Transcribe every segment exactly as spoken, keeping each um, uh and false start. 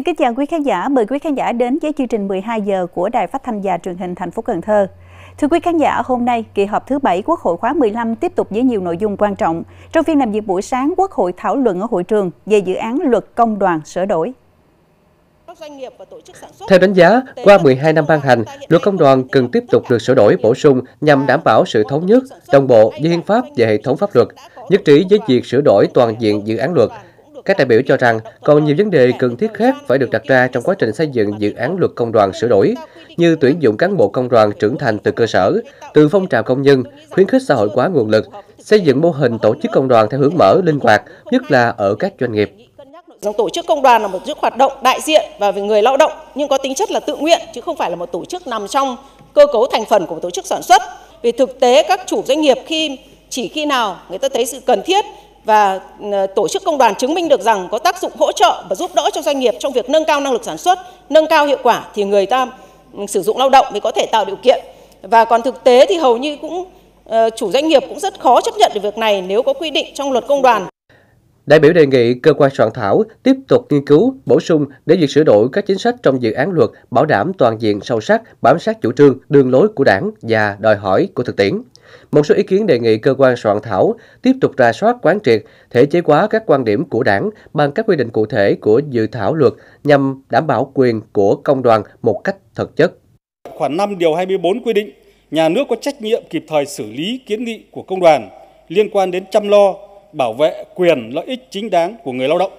Xin kính chào quý khán giả, mời quý khán giả đến với chương trình mười hai giờ của Đài Phát thanh và Truyền hình thành phố Cần Thơ. Thưa quý khán giả, hôm nay kỳ họp thứ bảy Quốc hội khóa mười lăm tiếp tục với nhiều nội dung quan trọng. Trong phiên làm việc buổi sáng, Quốc hội thảo luận ở hội trường về dự án luật công đoàn sửa đổi. Theo đánh giá, qua mười hai năm ban hành, luật công đoàn cần tiếp tục được sửa đổi bổ sung nhằm đảm bảo sự thống nhất, đồng bộ với hiến pháp và hệ thống pháp luật, nhất trí với việc sửa đổi toàn diện dự án luật. Các đại biểu cho rằng còn nhiều vấn đề cần thiết khác phải được đặt ra trong quá trình xây dựng dự án luật công đoàn sửa đổi, như tuyển dụng cán bộ công đoàn trưởng thành từ cơ sở, từ phong trào công nhân, khuyến khích xã hội hóa nguồn lực, xây dựng mô hình tổ chức công đoàn theo hướng mở, linh hoạt, nhất là ở các doanh nghiệp. Tổ chức công đoàn là một tổ chức hoạt động đại diện và về người lao động nhưng có tính chất là tự nguyện chứ không phải là một tổ chức nằm trong cơ cấu thành phần của một tổ chức sản xuất. Về thực tế, các chủ doanh nghiệp khi chỉ khi nào người ta thấy sự cần thiết và tổ chức công đoàn chứng minh được rằng có tác dụng hỗ trợ và giúp đỡ cho doanh nghiệp trong việc nâng cao năng lực sản xuất, nâng cao hiệu quả thì người ta sử dụng lao động mới có thể tạo điều kiện. Và còn thực tế thì hầu như cũng chủ doanh nghiệp cũng rất khó chấp nhận được việc này nếu có quy định trong luật công đoàn. Đại biểu đề nghị cơ quan soạn thảo tiếp tục nghiên cứu, bổ sung để việc sửa đổi các chính sách trong dự án luật bảo đảm toàn diện, sâu sắc, bám sát chủ trương, đường lối của Đảng và đòi hỏi của thực tiễn. Một số ý kiến đề nghị cơ quan soạn thảo tiếp tục rà soát quán triệt, thể chế hóa các quan điểm của Đảng bằng các quy định cụ thể của dự thảo luật nhằm đảm bảo quyền của công đoàn một cách thực chất. Khoản năm điều hai mươi bốn quy định, nhà nước có trách nhiệm kịp thời xử lý kiến nghị của công đoàn liên quan đến chăm lo, bảo vệ quyền lợi ích chính đáng của người lao động.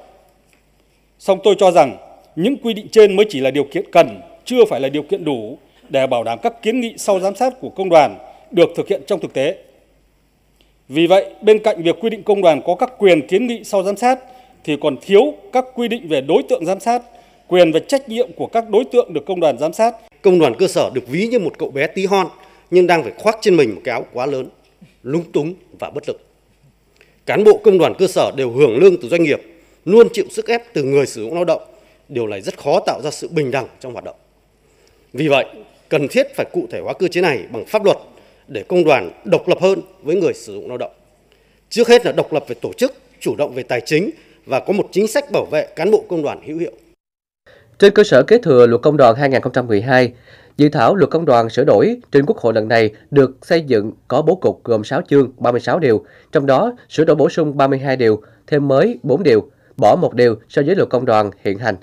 Song tôi cho rằng những quy định trên mới chỉ là điều kiện cần, chưa phải là điều kiện đủ để bảo đảm các kiến nghị sau giám sát của công đoàn được thực hiện trong thực tế. Vì vậy, bên cạnh việc quy định công đoàn có các quyền kiến nghị sau giám sát thì còn thiếu các quy định về đối tượng giám sát, quyền và trách nhiệm của các đối tượng được công đoàn giám sát. Công đoàn cơ sở được ví như một cậu bé tí hon nhưng đang phải khoác trên mình một cái áo quá lớn, lúng túng và bất lực. Cán bộ công đoàn cơ sở đều hưởng lương từ doanh nghiệp, luôn chịu sức ép từ người sử dụng lao động. Điều này rất khó tạo ra sự bình đẳng trong hoạt động. Vì vậy, cần thiết phải cụ thể hóa cơ chế này bằng pháp luật để công đoàn độc lập hơn với người sử dụng lao động. Trước hết là độc lập về tổ chức, chủ động về tài chính và có một chính sách bảo vệ cán bộ công đoàn hữu hiệu. Trên cơ sở kế thừa luật công đoàn hai nghìn không trăm mười hai, dự thảo luật công đoàn sửa đổi trên Quốc hội lần này được xây dựng có bố cục gồm sáu chương, ba mươi sáu điều, trong đó sửa đổi bổ sung ba mươi hai điều, thêm mới bốn điều, bỏ một điều so với luật công đoàn hiện hành.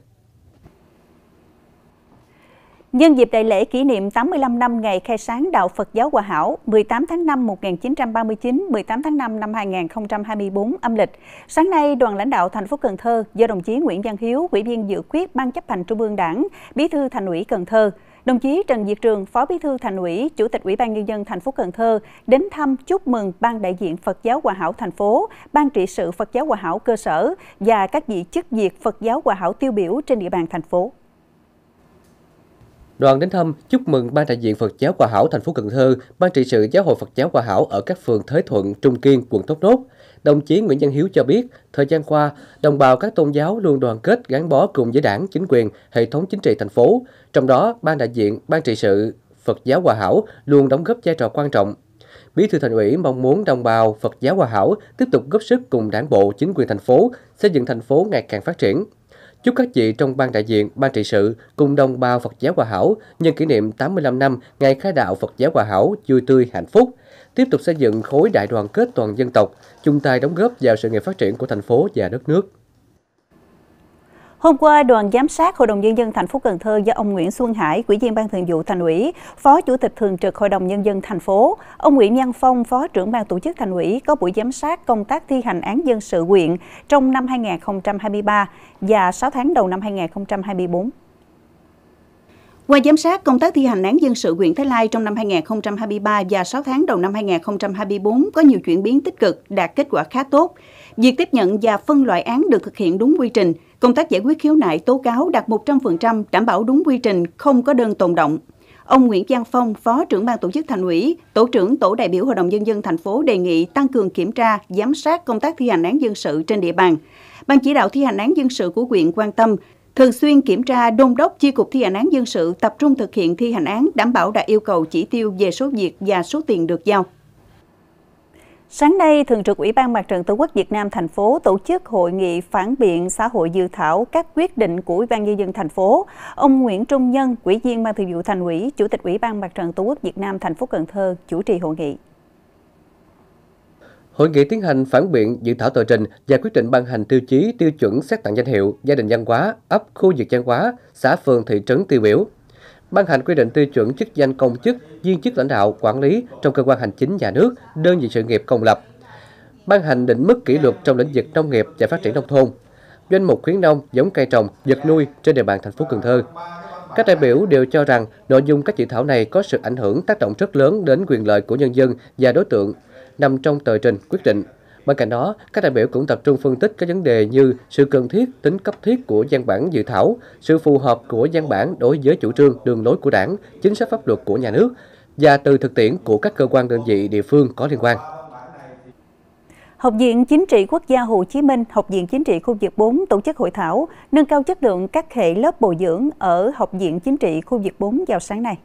Nhân dịp đại lễ kỷ niệm tám mươi lăm năm ngày khai sáng Đạo Phật giáo Hòa Hảo mười tám tháng năm năm một nghìn chín trăm ba mươi chín, mười tám tháng năm năm hai nghìn không trăm hai mươi tư âm lịch, sáng nay đoàn lãnh đạo thành phố Cần Thơ do đồng chí Nguyễn Văn Hiếu, Ủy viên dự khuyết Ban chấp hành Trung ương Đảng, Bí thư Thành ủy Cần Thơ, đồng chí Trần Việt Trường, Phó Bí thư Thành ủy, Chủ tịch Ủy ban Nhân dân thành phố Cần Thơ đến thăm chúc mừng Ban đại diện Phật giáo Hòa Hảo thành phố, Ban trị sự Phật giáo Hòa Hảo cơ sở và các vị chức việc Phật giáo Hòa Hảo tiêu biểu trên địa bàn thành phố. Đoàn đến thăm chúc mừng Ban đại diện Phật giáo Hòa Hảo thành phố Cần Thơ, Ban trị sự Giáo hội Phật giáo Hòa Hảo ở các phường Thới Thuận, Trung Kiên, quận Thốt Nốt. Đồng chí Nguyễn Văn Hiếu cho biết, thời gian qua, đồng bào các tôn giáo luôn đoàn kết gắn bó cùng với Đảng, chính quyền, hệ thống chính trị thành phố. Trong đó, Ban đại diện, Ban trị sự Phật giáo Hòa Hảo luôn đóng góp vai trò quan trọng. Bí thư Thành ủy mong muốn đồng bào Phật giáo Hòa Hảo tiếp tục góp sức cùng Đảng bộ, chính quyền thành phố, xây dựng thành phố ngày càng phát triển. Chúc các vị trong Ban đại diện, Ban trị sự cùng đồng bào Phật giáo Hòa Hảo nhân kỷ niệm tám mươi lăm năm ngày khai đạo Phật giáo Hòa Hảo vui tươi, hạnh phúc, tiếp tục xây dựng khối đại đoàn kết toàn dân tộc, chung tay đóng góp vào sự nghiệp phát triển của thành phố và đất nước. Hôm qua, đoàn giám sát Hội đồng Nhân dân thành phố Cần Thơ do ông Nguyễn Xuân Hải, Ủy viên Ban Thường vụ Thành ủy, Phó Chủ tịch Thường trực Hội đồng Nhân dân thành phố, ông Nguyễn Văn Phong, Phó trưởng Ban Tổ chức Thành ủy có buổi giám sát công tác thi hành án dân sự huyện trong năm hai nghìn không trăm hai mươi ba và sáu tháng đầu năm hai nghìn không trăm hai mươi tư. Qua giám sát công tác thi hành án dân sự huyện Thái Lai trong năm hai nghìn không trăm hai mươi ba và sáu tháng đầu năm hai nghìn không trăm hai mươi tư có nhiều chuyển biến tích cực, đạt kết quả khá tốt. Việc tiếp nhận và phân loại án được thực hiện đúng quy trình, công tác giải quyết khiếu nại tố cáo đạt một trăm phần trăm, đảm bảo đúng quy trình, không có đơn tồn động. Ông Nguyễn Văn Phong, Phó trưởng Ban Tổ chức Thành ủy, Tổ trưởng Tổ đại biểu Hội đồng Nhân dân thành phố đề nghị tăng cường kiểm tra, giám sát công tác thi hành án dân sự trên địa bàn. Ban chỉ đạo thi hành án dân sự của huyện quan tâm thường xuyên kiểm tra, đôn đốc chi cục thi hành án dân sự tập trung thực hiện thi hành án, đảm bảo đạt yêu cầu chỉ tiêu về số việc và số tiền được giao. Sáng nay, Thường trực Ủy ban Mặt trận Tổ quốc Việt Nam thành phố tổ chức hội nghị phản biện xã hội dự thảo các quyết định của Ủy ban Nhân dân thành phố. Ông Nguyễn Trung Nhân, Ủy viên Ban Thường vụ Thành ủy, Chủ tịch Ủy ban Mặt trận Tổ quốc Việt Nam thành phố Cần Thơ chủ trì hội nghị. Hội nghị tiến hành phản biện dự thảo tờ trình và quyết định ban hành tiêu chí tiêu chuẩn xét tặng danh hiệu gia đình văn hóa, ấp, khu vực văn hóa, xã phường thị trấn tiêu biểu. Ban hành quy định tiêu chuẩn chức danh công chức, viên chức lãnh đạo, quản lý trong cơ quan hành chính nhà nước, đơn vị sự nghiệp công lập. Ban hành định mức kỷ luật trong lĩnh vực nông nghiệp và phát triển nông thôn, danh mục khuyến nông, giống cây trồng, vật nuôi trên địa bàn thành phố Cần Thơ. Các đại biểu đều cho rằng nội dung các dự thảo này có sự ảnh hưởng tác động rất lớn đến quyền lợi của nhân dân và đối tượng nằm trong tờ trình quyết định. Bên cạnh đó, các đại biểu cũng tập trung phân tích các vấn đề như sự cần thiết, tính cấp thiết của văn bản dự thảo, sự phù hợp của văn bản đối với chủ trương, đường lối của Đảng, chính sách pháp luật của nhà nước và từ thực tiễn của các cơ quan đơn vị địa phương có liên quan. Học viện Chính trị Quốc gia Hồ Chí Minh, Học viện Chính trị khu vực bốn tổ chức hội thảo nâng cao chất lượng các hệ lớp bồi dưỡng ở Học viện Chính trị khu vực bốn vào sáng nay.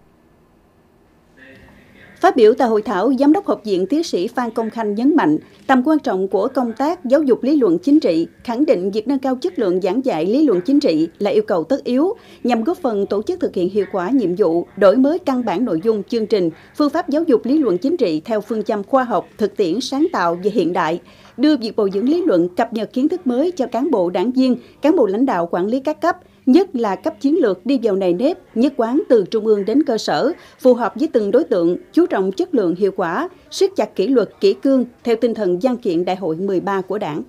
Phát biểu tại hội thảo, Giám đốc Học viện Tiến sĩ Phan Công Khanh nhấn mạnh tầm quan trọng của công tác giáo dục lý luận chính trị, khẳng định việc nâng cao chất lượng giảng dạy lý luận chính trị là yêu cầu tất yếu nhằm góp phần tổ chức thực hiện hiệu quả nhiệm vụ, đổi mới căn bản nội dung, chương trình, phương pháp giáo dục lý luận chính trị theo phương châm khoa học, thực tiễn, sáng tạo và hiện đại, đưa việc bồi dưỡng lý luận cập nhật kiến thức mới cho cán bộ đảng viên, cán bộ lãnh đạo quản lý các cấp, nhất là cấp chiến lược đi vào nề nếp, nhất quán từ trung ương đến cơ sở, phù hợp với từng đối tượng, chú trọng chất lượng hiệu quả, siết chặt kỷ luật kỷ cương theo tinh thần văn kiện Đại hội mười ba của Đảng.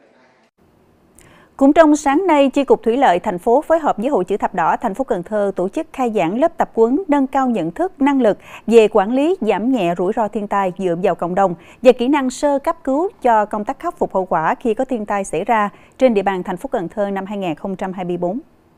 Cũng trong sáng nay, Chi cục Thủy lợi thành phố phối hợp với Hội Chữ Thập Đỏ thành phố Cần Thơ tổ chức khai giảng lớp tập huấn nâng cao nhận thức, năng lực về quản lý giảm nhẹ rủi ro thiên tai dựa vào cộng đồng và kỹ năng sơ cấp cứu cho công tác khắc phục hậu quả khi có thiên tai xảy ra trên địa bàn thành phố Cần Thơ năm hai nghìn không trăm hai mươi tư.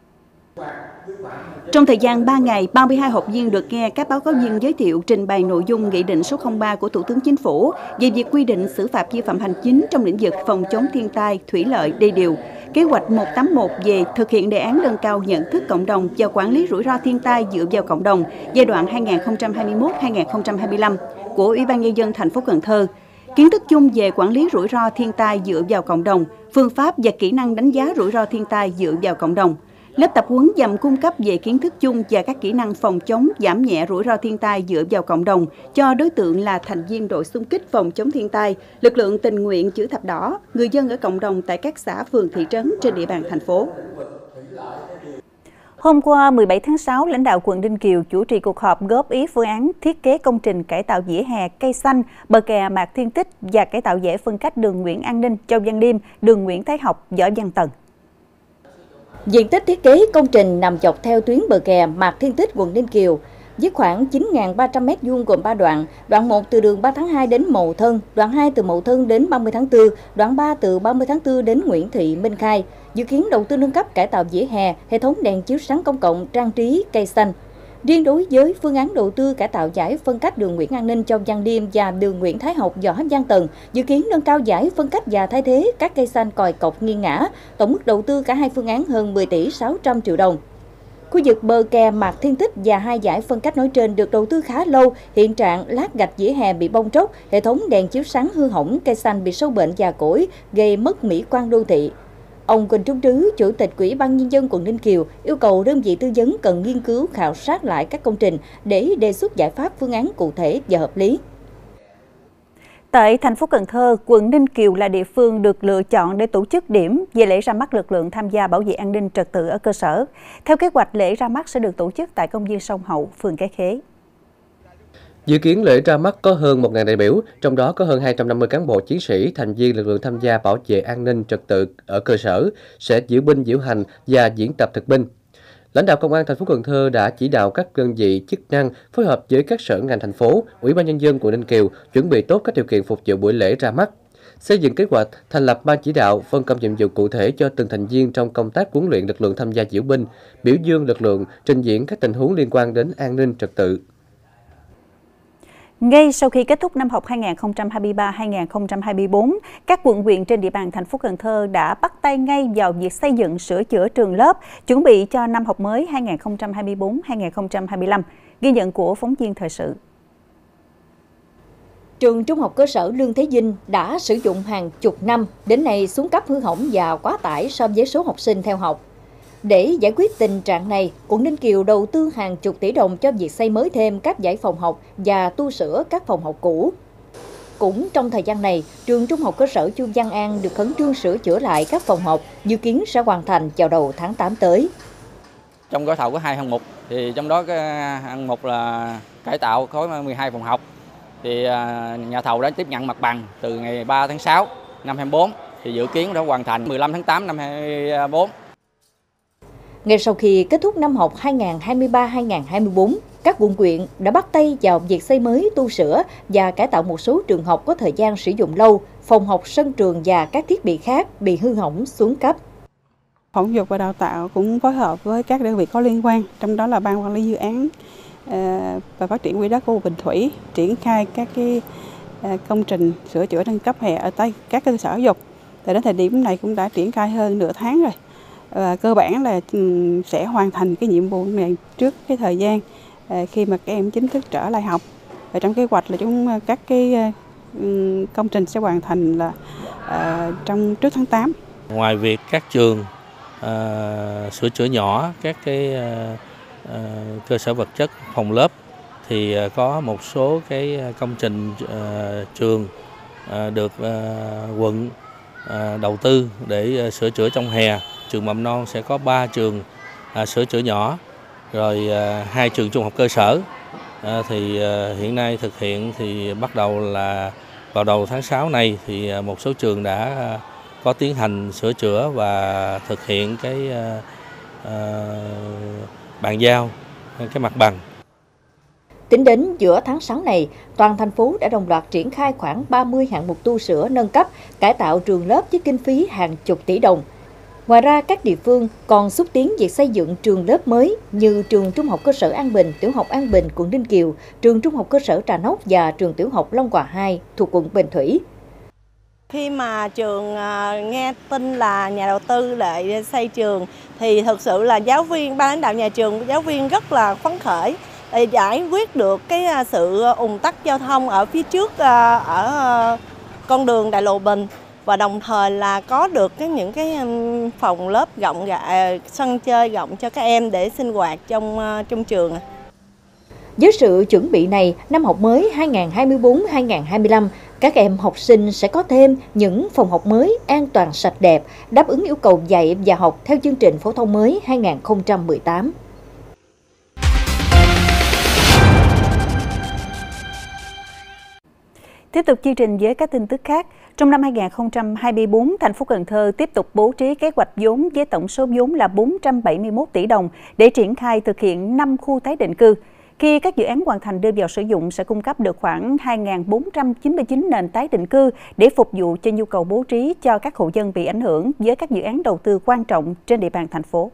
Trong thời gian ba ngày, ba mươi hai học viên được nghe các báo cáo viên giới thiệu trình bày nội dung Nghị định số không ba của Thủ tướng Chính phủ về việc quy định xử phạt vi phạm hành chính trong lĩnh vực phòng chống thiên tai, thủy lợi, đê điều, kế hoạch một tám một về thực hiện đề án nâng cao nhận thức cộng đồng và quản lý rủi ro thiên tai dựa vào cộng đồng giai đoạn hai nghìn không trăm hai mươi mốt đến hai nghìn không trăm hai mươi lăm của Ủy ban Nhân dân thành phố Cần Thơ. Kiến thức chung về quản lý rủi ro thiên tai dựa vào cộng đồng, phương pháp và kỹ năng đánh giá rủi ro thiên tai dựa vào cộng đồng. Lớp tập huấn nhằm cung cấp về kiến thức chung và các kỹ năng phòng chống giảm nhẹ rủi ro thiên tai dựa vào cộng đồng cho đối tượng là thành viên đội xung kích phòng chống thiên tai, lực lượng tình nguyện Chữ Thập Đỏ, người dân ở cộng đồng tại các xã, phường, thị trấn trên địa bàn thành phố. Hôm qua mười bảy tháng sáu, lãnh đạo quận Ninh Kiều chủ trì cuộc họp góp ý phương án thiết kế công trình cải tạo vỉa hè, cây xanh, bờ kè Mạc Thiên Tích và cải tạo dãy phân cách đường Nguyễn An Ninh, Châu Văn Liêm, đường Nguyễn Thái Học, Võ Văn Tần. Diện tích thiết kế công trình nằm dọc theo tuyến bờ kè Mạc Thiên Tích, quận Ninh Kiều, với khoảng chín nghìn ba trăm mét vuông gồm ba đoạn. Đoạn một từ đường ba tháng hai đến Mậu Thân, đoạn hai từ Mậu Thân đến ba mươi tháng tư, đoạn ba từ ba mươi tháng tư đến Nguyễn Thị Minh Khai. Dự kiến đầu tư nâng cấp cải tạo vỉa hè, hệ thống đèn chiếu sáng công cộng, trang trí cây xanh. Riêng đối với phương án đầu tư cải tạo dải phân cách đường Nguyễn An Ninh, Châu Văn Liêm và đường Nguyễn Thái Học, Võ Văn Tần, dự kiến nâng cao dải phân cách và thay thế các cây xanh còi cọc nghiêng ngã. Tổng mức đầu tư cả hai phương án hơn mười tỷ sáu trăm triệu đồng. Khu vực bờ kè Mạc Thiên Tích và hai dải phân cách nói trên được đầu tư khá lâu, hiện trạng lát gạch vỉa hè bị bong tróc, hệ thống đèn chiếu sáng hư hỏng, cây xanh bị sâu bệnh già cỗi, gây mất mỹ quan đô thị. Ông Quỳnh Trung Trứ, Chủ tịch Ủy ban Nhân dân quận Ninh Kiều, yêu cầu đơn vị tư vấn cần nghiên cứu khảo sát lại các công trình để đề xuất giải pháp phương án cụ thể và hợp lý. Tại thành phố Cần Thơ, quận Ninh Kiều là địa phương được lựa chọn để tổ chức điểm về lễ ra mắt lực lượng tham gia bảo vệ an ninh trật tự ở cơ sở. Theo kế hoạch, lễ ra mắt sẽ được tổ chức tại công viên Sông Hậu, phường Cái Khế. Dự kiến lễ ra mắt có hơn một nghìn đại biểu, trong đó có hơn hai trăm năm mươi cán bộ chiến sĩ, thành viên lực lượng tham gia bảo vệ an ninh trật tự ở cơ sở, sẽ diễu binh diễu hành và diễn tập thực binh. Lãnh đạo Công an thành phố Cần Thơ đã chỉ đạo các đơn vị chức năng phối hợp với các sở ngành thành phố, Ủy ban Nhân dân quận Ninh Kiều chuẩn bị tốt các điều kiện phục vụ buổi lễ ra mắt, xây dựng kế hoạch, thành lập ban chỉ đạo, phân công nhiệm vụ cụ thể cho từng thành viên trong công tác huấn luyện lực lượng tham gia diễu binh, biểu dương lực lượng, trình diễn các tình huống liên quan đến an ninh trật tự. Ngay sau khi kết thúc năm học hai nghìn không trăm hai mươi ba hai nghìn không trăm hai mươi tư, các quận huyện trên địa bàn thành phố Cần Thơ đã bắt tay ngay vào việc xây dựng sửa chữa trường lớp, chuẩn bị cho năm học mới hai nghìn không trăm hai mươi tư hai nghìn không trăm hai mươi lăm. Ghi nhận của phóng viên thời sự. Trường Trung học cơ sở Lương Thế Vinh đã sử dụng hàng chục năm, đến nay xuống cấp hư hỏng và quá tải so với số học sinh theo học. Để giải quyết tình trạng này, quận Ninh Kiều đầu tư hàng chục tỷ đồng cho việc xây mới thêm các dãy phòng học và tu sửa các phòng học cũ. Cũng trong thời gian này, trường Trung học cơ sở Chu Văn An được khẩn trương sửa chữa lại các phòng học, dự kiến sẽ hoàn thành vào đầu tháng tám tới. Trong gói thầu có hai hạng mục, thì trong đó cái hạng mục là cải tạo có mười hai phòng học. Thì nhà thầu đã tiếp nhận mặt bằng từ ngày ba tháng sáu năm hai mươi tư, thì dự kiến đã hoàn thành mười lăm tháng tám năm hai mươi tư. Ngay sau khi kết thúc năm học hai nghìn không trăm hai mươi ba hai nghìn không trăm hai mươi tư, các quận huyện đã bắt tay vào việc xây mới, tu sửa và cải tạo một số trường học có thời gian sử dụng lâu, phòng học, sân trường và các thiết bị khác bị hư hỏng, xuống cấp. Phòng Giáo dục và Đào tạo cũng phối hợp với các đơn vị có liên quan, trong đó là Ban Quản lý Dự án và Phát triển Quỹ đất khu Bình Thủy, triển khai các cái công trình sửa chữa nâng cấp hè ở tại các cơ sở giáo dục. Từ đến thời điểm này cũng đã triển khai hơn nửa tháng rồi. Và cơ bản là sẽ hoàn thành cái nhiệm vụ này trước cái thời gian khi mà các em chính thức trở lại học. Và trong kế hoạch là chúng các cái công trình sẽ hoàn thành là uh, trong trước tháng tám. Ngoài việc các trường uh, sửa chữa nhỏ các cái uh, uh, cơ sở vật chất phòng lớp, thì uh, có một số cái công trình uh, trường uh, được uh, quận uh, đầu tư để uh, sửa chữa trong hè. Trường mầm non sẽ có ba trường uh, sửa chữa nhỏ, rồi uh, hai trường trung học cơ sở. À, thì uh, hiện nay thực hiện thì bắt đầu là vào đầu tháng sáu này thì uh, một số trường đã uh, có tiến hành sửa chữa và thực hiện cái uh, uh, bàn giao cái mặt bằng. Tính đến giữa tháng sáu này, toàn thành phố đã đồng loạt triển khai khoảng ba mươi hạng mục tu sửa, nâng cấp, cải tạo trường lớp với kinh phí hàng chục tỷ đồng. Ngoài ra, các địa phương còn xúc tiến việc xây dựng trường lớp mới như trường Trung học cơ sở An Bình, Tiểu học An Bình, quận Ninh Kiều, trường Trung học cơ sở Trà Nóc và trường Tiểu học Long Hòa hai thuộc quận Bình Thủy. Khi mà trường nghe tin là nhà đầu tư lại xây trường thì thực sự là giáo viên, ban lãnh đạo nhà trường, giáo viên rất là phấn khởi để giải quyết được cái sự ùn tắc giao thông ở phía trước ở con đường Đại Lộ Bình. Và đồng thời là có được cái những cái phòng lớp rộng rãi, sân chơi rộng cho các em để sinh hoạt trong trong trường. Với sự chuẩn bị này, năm học mới hai nghìn không trăm hai mươi tư hai nghìn không trăm hai mươi lăm, các em học sinh sẽ có thêm những phòng học mới an toàn, sạch đẹp, đáp ứng yêu cầu dạy và học theo chương trình phổ thông mới hai nghìn không trăm mười tám. Tiếp tục chương trình với các tin tức khác. Trong năm hai nghìn không trăm hai mươi tư, thành phố Cần Thơ tiếp tục bố trí kế hoạch vốn với tổng số vốn là bốn trăm bảy mươi mốt tỷ đồng để triển khai thực hiện năm khu tái định cư. Khi các dự án hoàn thành đưa vào sử dụng sẽ cung cấp được khoảng hai nghìn bốn trăm chín mươi chín nền tái định cư để phục vụ cho nhu cầu bố trí cho các hộ dân bị ảnh hưởng với các dự án đầu tư quan trọng trên địa bàn thành phố.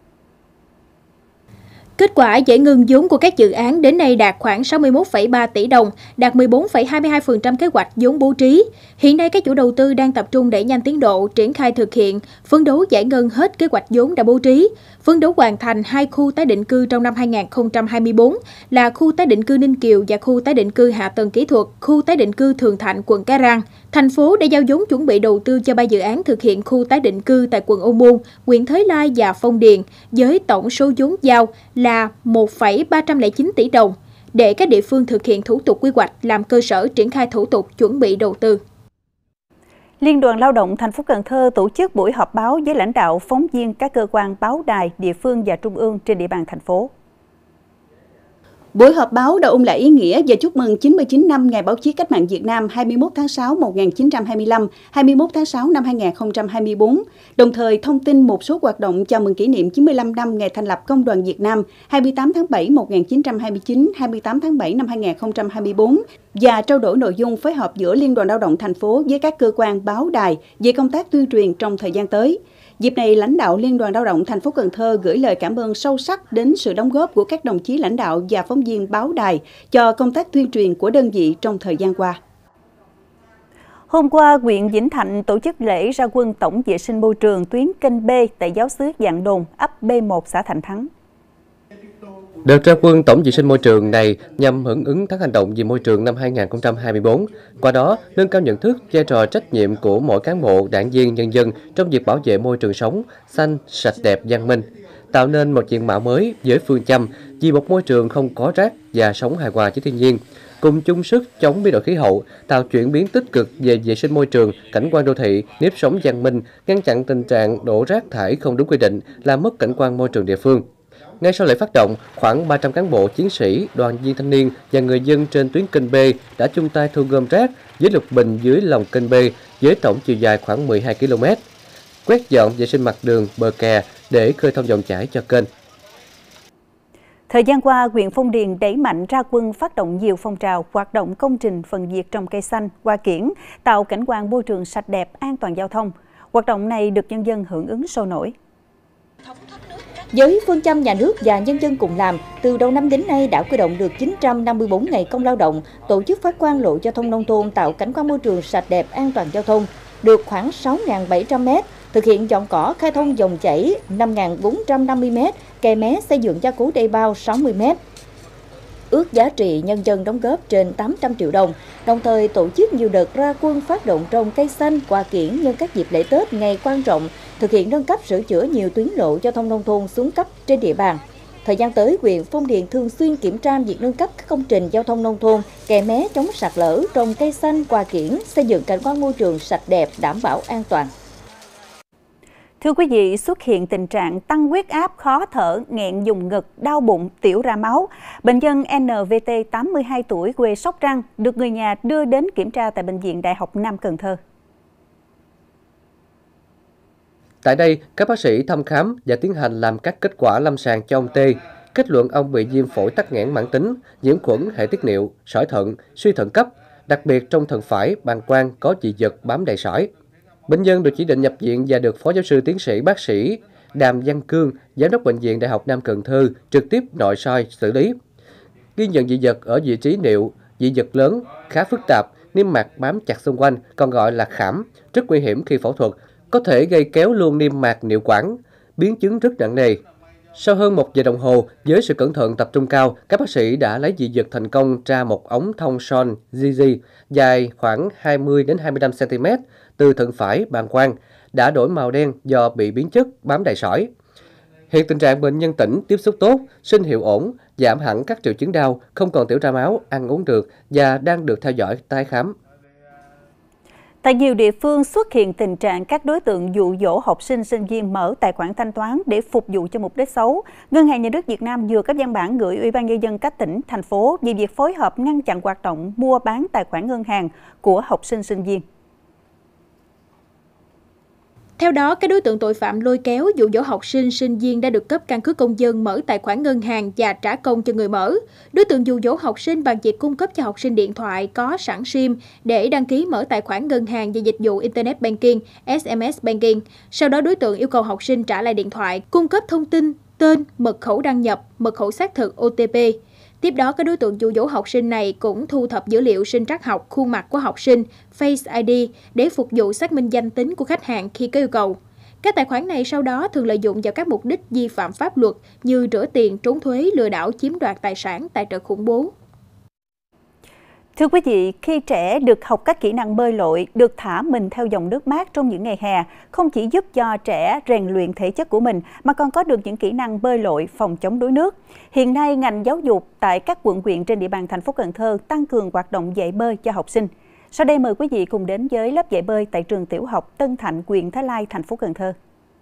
Kết quả giải ngân vốn của các dự án đến nay đạt khoảng sáu mươi mốt phẩy ba tỷ đồng, đạt mười bốn phẩy hai mươi hai phần trăm kế hoạch vốn bố trí. Hiện nay các chủ đầu tư đang tập trung đẩy nhanh tiến độ, triển khai thực hiện, phấn đấu giải ngân hết kế hoạch vốn đã bố trí, phấn đấu hoàn thành hai khu tái định cư trong năm hai nghìn không trăm hai mươi tư là khu tái định cư Ninh Kiều và khu tái định cư hạ tầng kỹ thuật, khu tái định cư Thường Thạnh, quận Cái Răng. Thành phố đã giao vốn chuẩn bị đầu tư cho ba dự án thực hiện khu tái định cư tại quận Ô Môn, huyện Thới Lai và Phong Điền, với tổng số vốn giao là một phẩy ba trăm lẻ chín tỷ đồng, để các địa phương thực hiện thủ tục quy hoạch làm cơ sở triển khai thủ tục chuẩn bị đầu tư. Liên đoàn Lao động thành phố Cần Thơ tổ chức buổi họp báo với lãnh đạo, phóng viên các cơ quan báo đài, địa phương và trung ương trên địa bàn thành phố. Buổi họp báo đã ôn lại ý nghĩa và chúc mừng chín mươi chín năm Ngày Báo chí Cách mạng Việt Nam hai mươi mốt tháng sáu năm một nghìn chín trăm hai mươi lăm, hai mươi mốt tháng sáu năm hai nghìn không trăm hai mươi tư, đồng thời thông tin một số hoạt động chào mừng kỷ niệm chín mươi lăm năm ngày thành lập Công đoàn Việt Nam hai mươi tám tháng bảy năm một nghìn chín trăm hai mươi chín, hai mươi tám tháng bảy năm hai nghìn không trăm hai mươi tư và trao đổi nội dung phối hợp giữa Liên đoàn Lao động thành phố với các cơ quan báo đài về công tác tuyên truyền trong thời gian tới. Dịp này, lãnh đạo Liên đoàn Lao động thành phố Cần Thơ gửi lời cảm ơn sâu sắc đến sự đóng góp của các đồng chí lãnh đạo và phóng viên báo đài cho công tác tuyên truyền của đơn vị trong thời gian qua. Hôm qua, huyện Vĩnh Thạnh tổ chức lễ ra quân tổng vệ sinh môi trường tuyến kênh B tại giáo xứ Dạng Đồn, ấp B một, xã Thạnh Thắng. Đợt ra quân tổng vệ sinh môi trường này nhằm hưởng ứng tháng hành động vì môi trường năm hai nghìn không trăm hai mươi tư, qua đó nâng cao nhận thức, vai trò trách nhiệm của mỗi cán bộ, đảng viên, nhân dân trong việc bảo vệ môi trường sống xanh, sạch đẹp, văn minh, tạo nên một diện mạo mới với phương châm vì một môi trường không có rác và sống hài hòa với thiên nhiên, cùng chung sức chống biến đổi khí hậu, tạo chuyển biến tích cực về vệ sinh môi trường, cảnh quan đô thị, nếp sống văn minh, ngăn chặn tình trạng đổ rác thải không đúng quy định, làm mất cảnh quan môi trường địa phương. Ngay sau lễ phát động, khoảng ba trăm cán bộ, chiến sĩ, đoàn viên thanh niên và người dân trên tuyến kênh B đã chung tay thu gom rác với lục bình dưới lòng kênh B với tổng chiều dài khoảng mười hai ki lô mét, quét dọn vệ sinh mặt đường, bờ kè để khơi thông dòng chảy cho kênh. Thời gian qua, huyện Phong Điền đẩy mạnh ra quân phát động nhiều phong trào hoạt động công trình phần việc trồng cây xanh, hoa kiển, tạo cảnh quan môi trường sạch đẹp, an toàn giao thông. Hoạt động này được nhân dân hưởng ứng sôi nổi. Với phương châm nhà nước và nhân dân cùng làm, từ đầu năm đến nay đã huy động được chín trăm năm mươi tư ngày công lao động, tổ chức phát quang lộ giao thông nông thôn, tạo cảnh quan môi trường sạch đẹp, an toàn giao thông, được khoảng sáu nghìn bảy trăm mét, thực hiện dọn cỏ, khai thông dòng chảy năm nghìn bốn trăm năm mươi mét, kè mé xây dựng gia cố đê bao sáu mươi mét. Ước giá trị nhân dân đóng góp trên tám trăm triệu đồng, đồng thời tổ chức nhiều đợt ra quân phát động trồng cây xanh, hoa kiển nhân các dịp lễ Tết ngày quan trọng, thực hiện nâng cấp sửa chữa nhiều tuyến lộ giao thông nông thôn xuống cấp trên địa bàn. Thời gian tới, huyện Phong Điền thường xuyên kiểm tra việc nâng cấp các công trình giao thông nông thôn, kè mé chống sạt lở, trồng cây xanh, hoa kiển, xây dựng cảnh quan môi trường sạch đẹp, đảm bảo an toàn. Thưa quý vị, xuất hiện tình trạng tăng huyết áp, khó thở, nghẹn vùng ngực, đau bụng, tiểu ra máu. Bệnh nhân en vê tê tám mươi hai tuổi quê Sóc Trăng được người nhà đưa đến kiểm tra tại Bệnh viện Đại học Nam Cần Thơ. Tại đây, các bác sĩ thăm khám và tiến hành làm các kết quả lâm sàng cho ông T. Kết luận ông bị viêm phổi tắc nghẽn mãn tính, nhiễm khuẩn hệ tiết niệu, sỏi thận, suy thận cấp, đặc biệt trong thận phải, bàng quang có dị vật bám đầy sỏi. Bệnh nhân được chỉ định nhập viện và được Phó Giáo sư Tiến sĩ Bác sĩ Đàm Văn Cương, Giám đốc Bệnh viện Đại học Nam Cần Thơ trực tiếp nội soi xử lý. Ghi nhận dị vật ở vị trí niệu, dị vật lớn, khá phức tạp, niêm mạc bám chặt xung quanh, còn gọi là khảm, rất nguy hiểm khi phẫu thuật, có thể gây kéo luôn niêm mạc niệu quản, biến chứng rất nặng nề. Sau hơn một giờ đồng hồ, với sự cẩn thận tập trung cao, các bác sĩ đã lấy dị vật thành công ra một ống thông son giê giê dài khoảng hai mươi đến hai mươi lăm xăng ti mét từ thận phải bàng quang, đã đổi màu đen do bị biến chất bám đầy sỏi. Hiện tình trạng bệnh nhân tỉnh, tiếp xúc tốt, sinh hiệu ổn, giảm hẳn các triệu chứng đau, không còn tiểu ra máu, ăn uống được và đang được theo dõi tái khám. Tại nhiều địa phương xuất hiện tình trạng các đối tượng dụ dỗ học sinh, sinh viên mở tài khoản thanh toán để phục vụ cho mục đích xấu. Ngân hàng Nhà nước Việt Nam vừa có văn bản gửi Ủy ban Nhân dân các tỉnh, thành phố về việc phối hợp ngăn chặn hoạt động mua bán tài khoản ngân hàng của học sinh, sinh viên. Theo đó, các đối tượng tội phạm lôi kéo dụ dỗ học sinh, sinh viên đã được cấp căn cước công dân mở tài khoản ngân hàng và trả công cho người mở. Đối tượng dụ dỗ học sinh bằng việc cung cấp cho học sinh điện thoại có sẵn sim để đăng ký mở tài khoản ngân hàng và dịch vụ Internet Banking, ét em ét Banking. Sau đó, đối tượng yêu cầu học sinh trả lại điện thoại, cung cấp thông tin, tên, mật khẩu đăng nhập, mật khẩu xác thực ô tê pê. Tiếp đó, các đối tượng dụ dỗ học sinh này cũng thu thập dữ liệu sinh trắc học, khuôn mặt của học sinh, Face i đê để phục vụ xác minh danh tính của khách hàng khi có yêu cầu. Các tài khoản này sau đó thường lợi dụng vào các mục đích vi phạm pháp luật như rửa tiền, trốn thuế, lừa đảo, chiếm đoạt tài sản, tài trợ khủng bố. Thưa quý vị, khi trẻ được học các kỹ năng bơi lội, được thả mình theo dòng nước mát trong những ngày hè, không chỉ giúp cho trẻ rèn luyện thể chất của mình, mà còn có được những kỹ năng bơi lội, phòng chống đuối nước. Hiện nay, ngành giáo dục tại các quận huyện trên địa bàn thành phố Cần Thơ tăng cường hoạt động dạy bơi cho học sinh. Sau đây mời quý vị cùng đến với lớp dạy bơi tại trường tiểu học Tân Thạnh, huyện Thới Lai, thành phố Cần Thơ.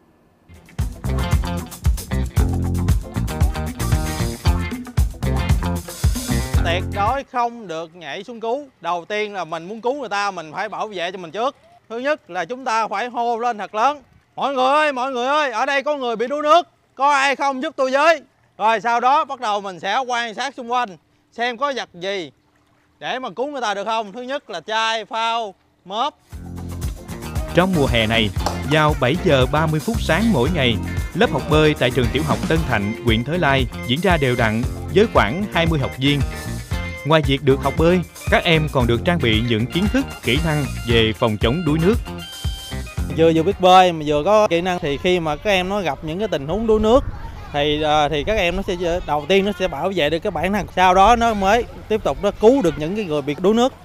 Tuyệt đối không được nhảy xuống cứu. Đầu tiên là mình muốn cứu người ta, mình phải bảo vệ cho mình trước. Thứ nhất là chúng ta phải hô lên thật lớn: mọi người ơi, mọi người ơi, ở đây có người bị đuối nước, có ai không giúp tôi với. Rồi sau đó bắt đầu mình sẽ quan sát xung quanh, xem có vật gì để mà cứu người ta được không. Thứ nhất là chai, phao, mớp. Trong mùa hè này, vào bảy giờ ba mươi phút sáng mỗi ngày, lớp học bơi tại trường tiểu học Tân Thạnh, huyện Thới Lai diễn ra đều đặn với khoảng hai mươi học viên. Ngoài việc được học bơi, các em còn được trang bị những kiến thức, kỹ năng về phòng chống đuối nước. Vừa vừa biết bơi mà vừa có kỹ năng thì khi mà các em nó gặp những cái tình huống đuối nước thì thì các em nó sẽ đầu tiên nó sẽ bảo vệ được cái bản thân, sau đó nó mới tiếp tục nó cứu được những cái người bị đuối nước.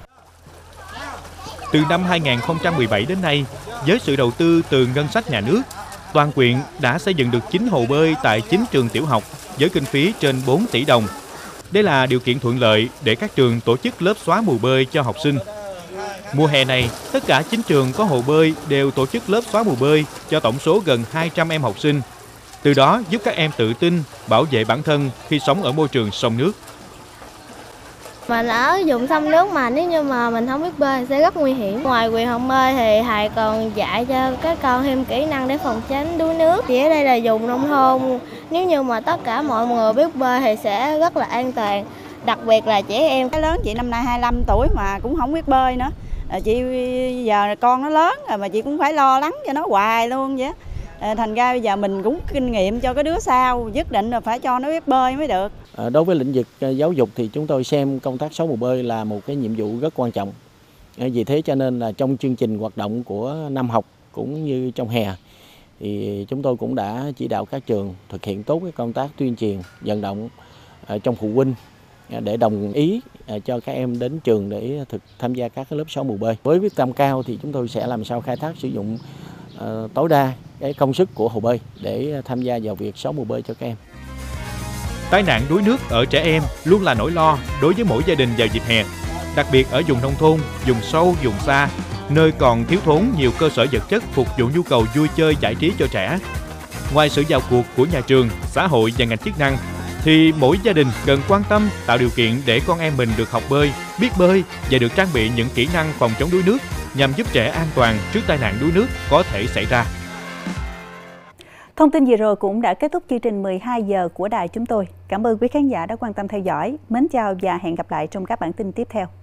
Từ năm hai nghìn không trăm mười bảy đến nay, với sự đầu tư từ ngân sách nhà nước, toàn huyện đã xây dựng được chín hồ bơi tại chín trường tiểu học với kinh phí trên bốn tỷ đồng. Đây là điều kiện thuận lợi để các trường tổ chức lớp xóa mù bơi cho học sinh. Mùa hè này, tất cả chín trường có hồ bơi đều tổ chức lớp xóa mù bơi cho tổng số gần hai trăm em học sinh. Từ đó giúp các em tự tin, bảo vệ bản thân khi sống ở môi trường sông nước. Mình ở vùng sông nước mà nếu như mà mình không biết bơi sẽ rất nguy hiểm. Ngoài quyền học bơi thì thầy còn dạy cho các con thêm kỹ năng để phòng tránh đuối nước. Chỉ ở đây là vùng nông thôn, nếu như mà tất cả mọi người biết bơi thì sẽ rất là an toàn. Đặc biệt là trẻ em. Cái lớn chị năm nay hai mươi lăm tuổi mà cũng không biết bơi nữa. Chị giờ con nó lớn rồi mà chị cũng phải lo lắng cho nó hoài luôn vậy. Thành ra bây giờ mình cũng kinh nghiệm cho cái đứa sau, nhất định là phải cho nó biết bơi mới được. Đối với lĩnh vực giáo dục thì chúng tôi xem công tác xóa mù bơi là một cái nhiệm vụ rất quan trọng. Vì thế cho nên là trong chương trình hoạt động của năm học cũng như trong hè thì chúng tôi cũng đã chỉ đạo các trường thực hiện tốt cái công tác tuyên truyền, vận động trong phụ huynh để đồng ý cho các em đến trường để thực tham gia các cái lớp xóa mù bơi. Với quyết tâm cao thì chúng tôi sẽ làm sao khai thác sử dụng uh, tối đa cái công sức của hồ bơi để tham gia vào việc xóa mù bơi cho các em. Tai nạn đuối nước ở trẻ em luôn là nỗi lo đối với mỗi gia đình vào dịp hè, đặc biệt ở vùng nông thôn, vùng sâu, vùng xa, nơi còn thiếu thốn nhiều cơ sở vật chất phục vụ nhu cầu vui chơi giải trí cho trẻ. Ngoài sự vào cuộc của nhà trường, xã hội và ngành chức năng, thì mỗi gia đình cần quan tâm tạo điều kiện để con em mình được học bơi, biết bơi và được trang bị những kỹ năng phòng chống đuối nước nhằm giúp trẻ an toàn trước tai nạn đuối nước có thể xảy ra. Thông tin vừa rồi cũng đã kết thúc chương trình mười hai giờ của đài chúng tôi. Cảm ơn quý khán giả đã quan tâm theo dõi. Mến chào và hẹn gặp lại trong các bản tin tiếp theo.